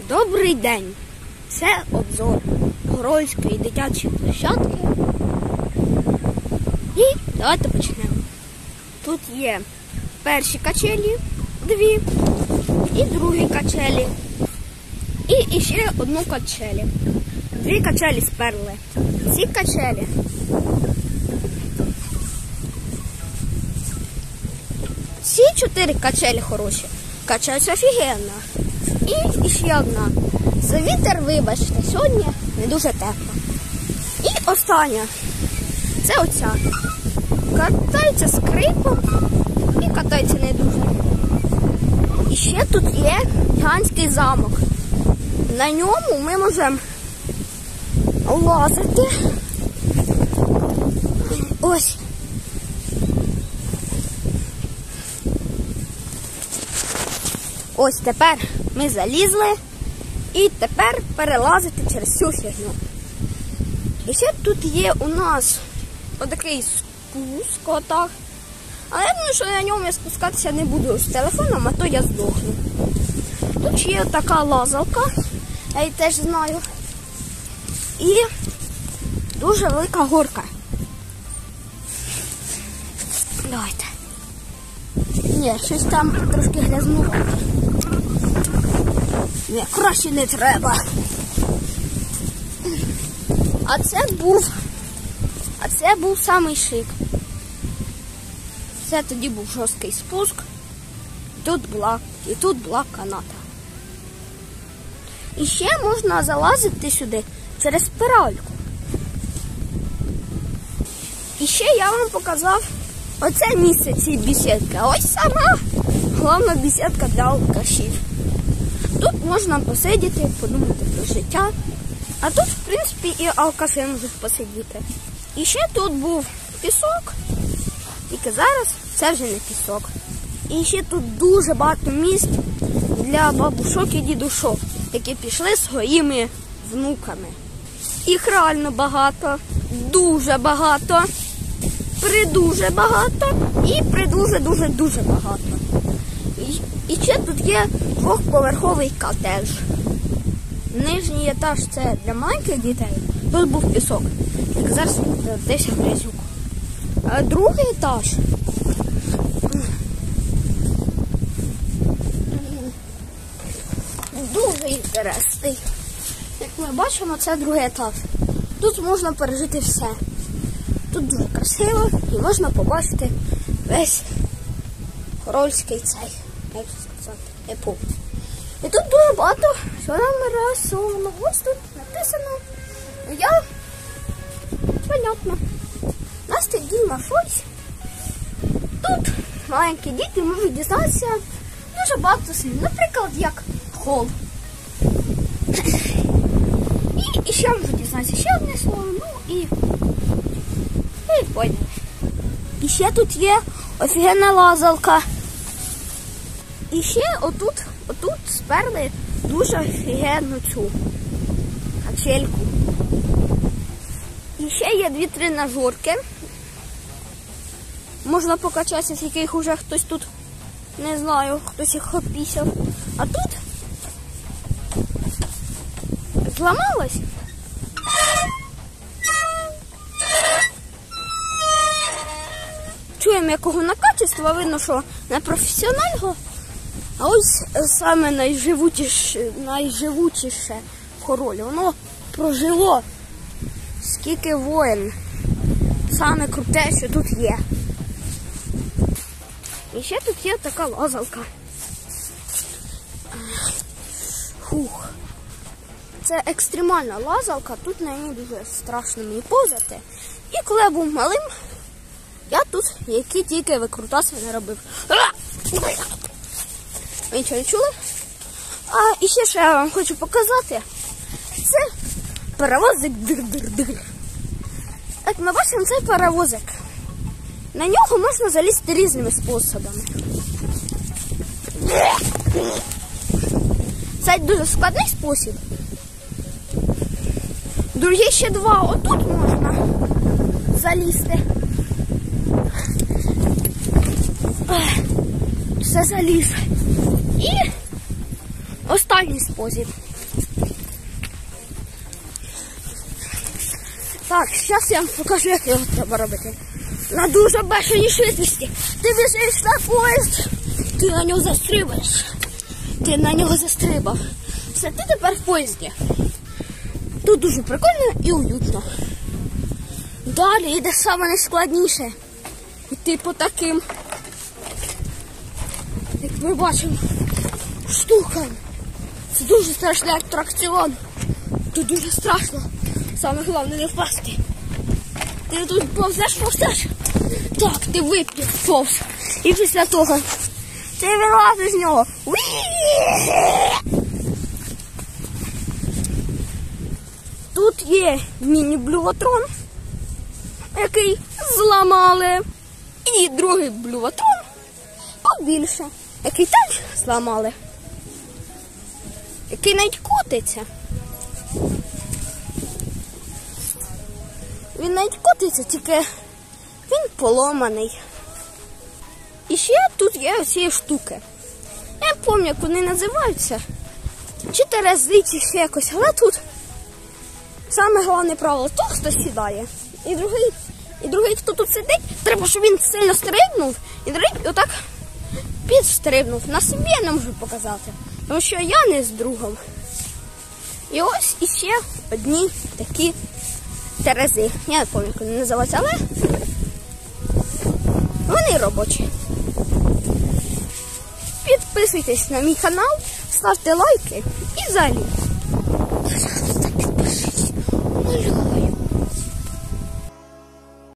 Добрий день! Це обзор Горольської дитячої площадки. І давайте почнемо. Тут є перші качелі, дві, і другі качелі, і ще одну качелі. Дві качелі сперли. Ці качелі ці 4 качелі хороші. Качаються офігенно. І ще одна. За вітер, вибачте, сьогодні не дуже тепло. І остання. Це оця. Катається скрипом і катається не дуже. І ще тут є гігантський замок. На ньому ми можемо лазити. Ось. Ось тепер ми залізли і тепер перелазити через цю фігню. І ще тут є у нас отакий спуск отак. Але я думаю, що на ньому я спускатися не буду з телефоном, а то я здохну. Тут є така лазалка, я її теж знаю. І дуже велика горка. Давайте. Ні, щось там трошки грязнувато. Ні, краще не треба. А це був самий шик. Це тоді був жорсткий спуск. І тут була каната. І ще можна залазити сюди через спиральку. І ще я вам показав оце місце цієї бесідки. А ось сама головна бесідка для алкашів. Тут можна посидіти, подумати про життя. А тут, в принципі, і алкаші можуть посидіти. І ще тут був пісок. Тільки зараз це вже не пісок. І ще тут дуже багато місць для бабушок і дідушок, які пішли зі своїми внуками. Їх реально багато, дуже багато, придуже багато і придуже-дуже-дуже багато. І ще тут є двохповерховий котедж. Нижній етаж це для маленьких дітей, тут був пісок. Так зараз він десь грязюк. А другий етаж дуже інтересний. Як ми бачимо, це другий етаж. Тут можна пережити все. Тут дуже красиво і можна побачити весь Горольський цей, як сказати, епоху. І тут дуже багато всього нарисовано. Ось тут написано я. Понятно. Настя, Діма, щось. Тут маленькі діти можуть дізнатися дуже багато слів. Наприклад, як хол. І ще можуть дізнатися ще одне слово. Ну і поняли. І ще тут є офігенна лазалка. І ще отут сперли дуже офігенну цю качельку. І ще є 2 тренажерки. Можна покачатися, з яких уже хтось тут, не знаю, хтось їх опісяв. А тут зламалось. Чуємо, якого накачества, видно, що не професіонального. А ось саме найживучіше в Хоролі. Воно прожило скільки воїн. Саме круте, що тут є. І ще тут є така лазалка. Фух. Це екстремальна лазалка, тут на ній дуже страшно мені повзати. І коли я був малим, я тут які тільки викрутаси не робив. Ви нічого не чули? А і ще що я вам хочу показати, це паровозик дир-дир-дир. Як ми бачимо, цей паровозик. На нього можна залізти різними способами. Це дуже складний спосіб. Другі ще 2. Отут можна залізти. Все заліз. І ось так. ідеальний спосіб. Так, зараз я вам покажу, як його треба робити. На дуже бешеній швидкості. Ти біжиш на поїзд, ти на нього застрибаєш. Ти на нього застрибав. Все, ти тепер в поїзді. Тут дуже прикольно і уютно. Далі йде саме найскладніше. Йти по таким, як ми бачимо, штукам. Це дуже страшний атракціон. Тут дуже страшно. Саме головне не впасти. Ти тут повзеш. Так, ти повз. І після того ти вилазиш з нього. Тут є міні-блюватрон, який зламали. І другий блюватрон побільше, який теж зламали. Який навіть котиться. Він навіть котиться, тільки він поломаний. І ще тут є оці штуки. Я не пам'ятаю, як вони називаються. Чи терези, чи ще якось. Але тут саме головне правило, то хто сідає. І другий, хто тут сидить, треба, щоб він сильно стрибнув, і другий отак підстрибнув. На собі я не можу показати, тому що я не з другом. І ось іще одні такі терези. Я не пам'ятаю, як вони називаються, але вони робочі. Підписуйтесь на мій канал, ставте лайки і взагалі. Пожалуйста, підпишись. Малюю.